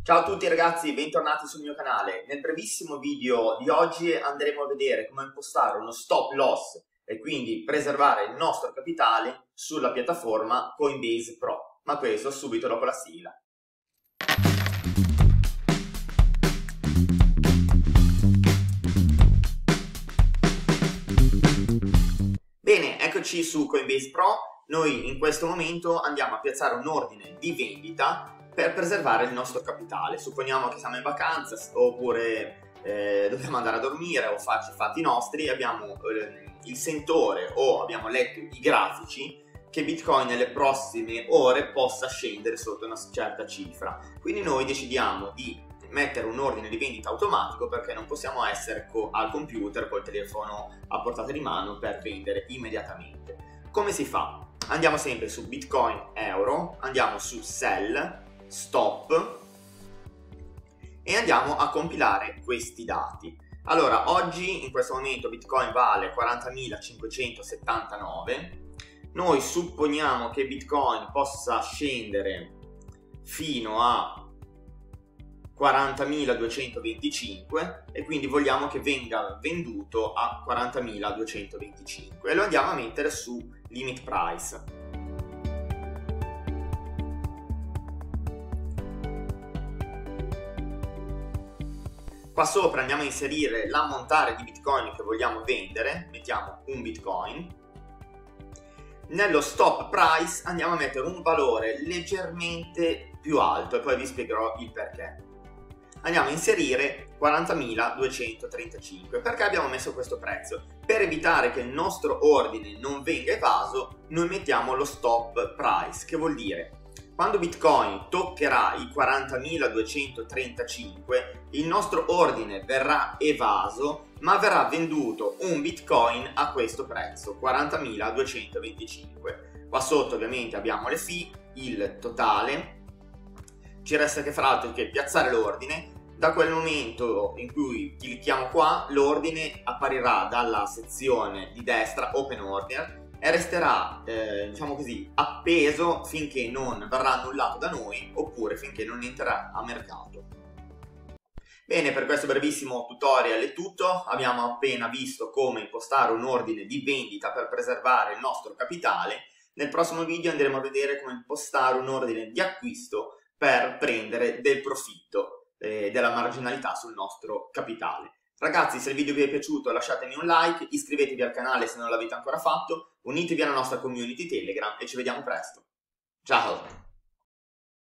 Ciao a tutti ragazzi, bentornati sul mio canale. Nel brevissimo video di oggi andremo a vedere come impostare uno stop loss e quindi preservare il nostro capitale sulla piattaforma Coinbase Pro, ma questo subito dopo la sigla. Bene, eccoci su Coinbase Pro. Noi in questo momento andiamo a piazzare un ordine di vendita per preservare il nostro capitale. Supponiamo che siamo in vacanza oppure dobbiamo andare a dormire o farci i fatti nostri, abbiamo il sentore o abbiamo letto i grafici che Bitcoin nelle prossime ore possa scendere sotto una certa cifra. Quindi noi decidiamo di mettere un ordine di vendita automatico perché non possiamo essere al computer col telefono a portata di mano per vendere immediatamente. Come si fa? Andiamo sempre su Bitcoin Euro, andiamo su Sell, Stop e andiamo a compilare questi dati. Allora, oggi in questo momento Bitcoin vale 40.579. Noi supponiamo che Bitcoin possa scendere fino a 40.225 e quindi vogliamo che venga venduto a 40.225 e lo andiamo a mettere su Limit Price. Qua sopra andiamo a inserire l'ammontare di Bitcoin che vogliamo vendere, mettiamo un Bitcoin. Nello stop price andiamo a mettere un valore leggermente più alto e poi vi spiegherò il perché. Andiamo a inserire 40.235. Perché abbiamo messo questo prezzo? Per evitare che il nostro ordine non venga evaso, noi mettiamo lo stop price, che vuol dire quando Bitcoin toccherà i 40.235, il nostro ordine verrà evaso, ma verrà venduto un Bitcoin a questo prezzo, 40.225. Qua sotto ovviamente abbiamo le fee, il totale. Ci resta che fra l'altro che piazzare l'ordine. Da quel momento in cui clicchiamo qua, l'ordine apparirà dalla sezione di destra Open Order e resterà, diciamo così, appeso finché non verrà annullato da noi oppure finché non entrerà a mercato. Bene, per questo brevissimo tutorial è tutto. Abbiamo appena visto come impostare un ordine di vendita per preservare il nostro capitale. Nel prossimo video andremo a vedere come impostare un ordine di acquisto per prendere del profitto, della marginalità sul nostro capitale. Ragazzi, se il video vi è piaciuto lasciatemi un like, iscrivetevi al canale se non l'avete ancora fatto, unitevi alla nostra community Telegram e ci vediamo presto. Ciao!